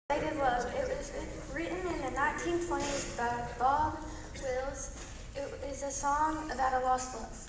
Faded Love. It was written in the 1920s by Bob Wills. It is a song about a lost love.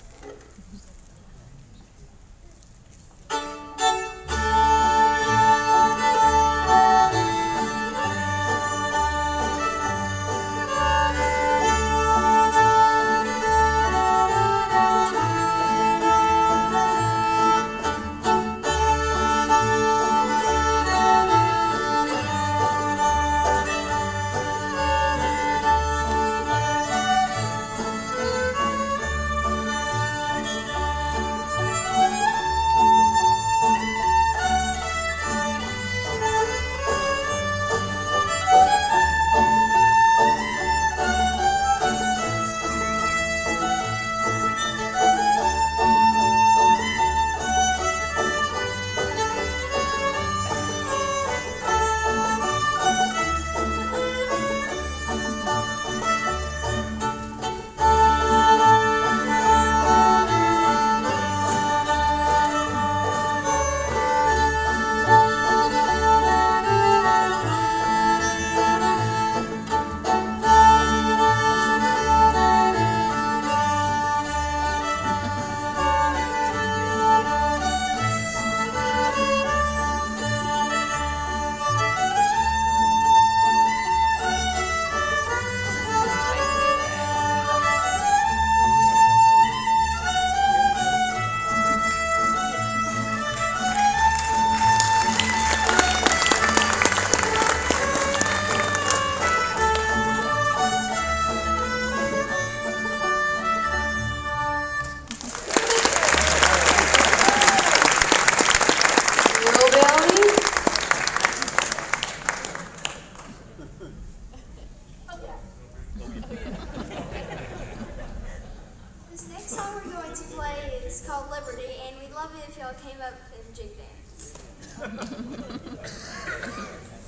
This next song we're going to play is called Liberty, and we'd love it if y'all came up and jig dance.